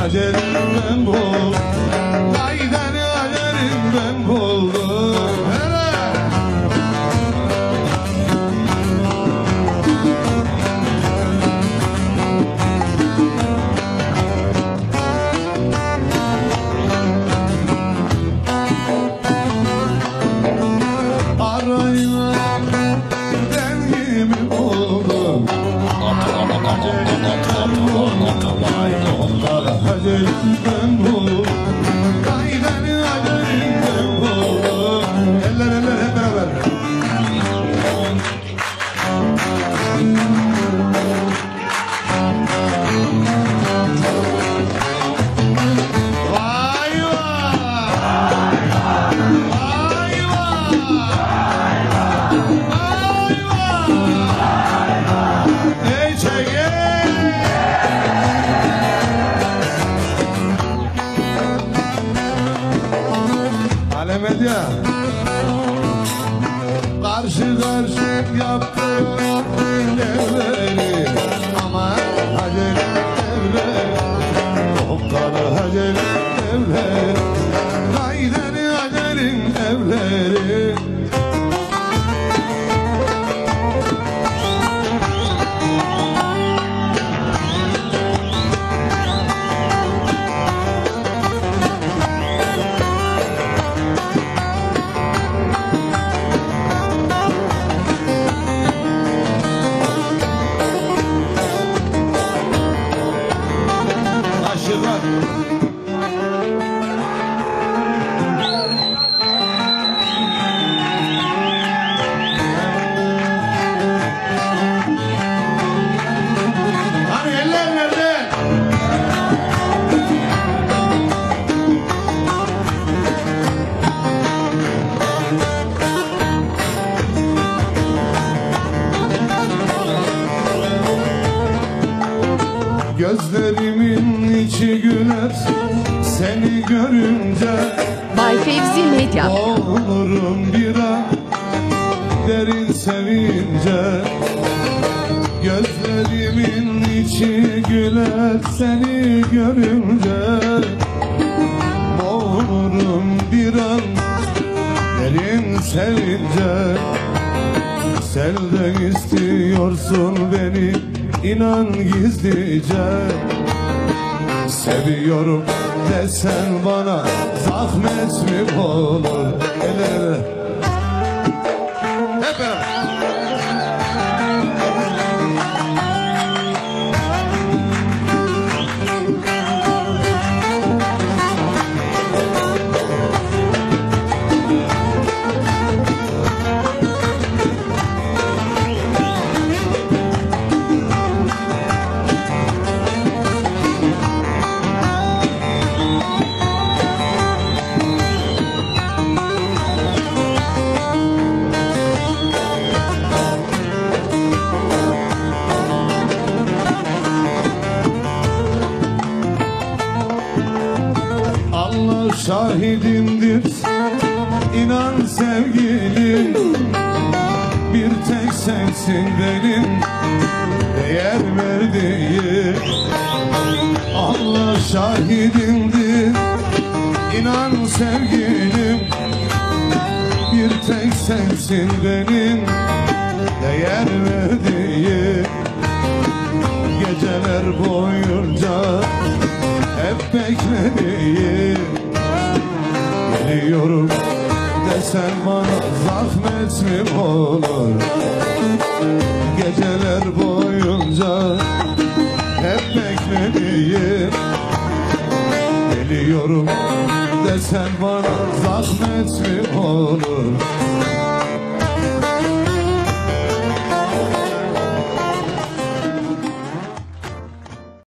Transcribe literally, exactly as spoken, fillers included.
Acelimden buldum, Aydan'ı acelimden buldum. Arayla dengimi buldum, acelimden buldum, acelimden buldum, Aydan'ı acelimden buldum. Eller eller hep beraber. Vay vay, vay vay, ey çeke. Medya karşı karşı yaptı evleri, ama acele evleri, okkalı acele evleri, Aydan'ı acelin evleri. Hani eller nerede? Gözlerimin içi güler seni görünce, Bay Fevzi Medya. olurum bir an derin sevince. Gözlerimin içi güler seni görünce, olurum bir an derin sevince. Sen de istiyorsun beni, inan gizlice. Seviyorum desen bana zahmet mi olur? Ele ele. Hep beraber. Allah şahidimdir, inan sevgilim, bir tek sensin benim değer verdiğim. Allah şahidimdir, inan sevgilim, bir tek sensin benim değer verdiğim. Geceler boyunca hep beklediğim, geliyorum desen bana zahmet mi olur? Geceler boyunca hep beklediğim, geliyorum desen bana zahmet mi olur?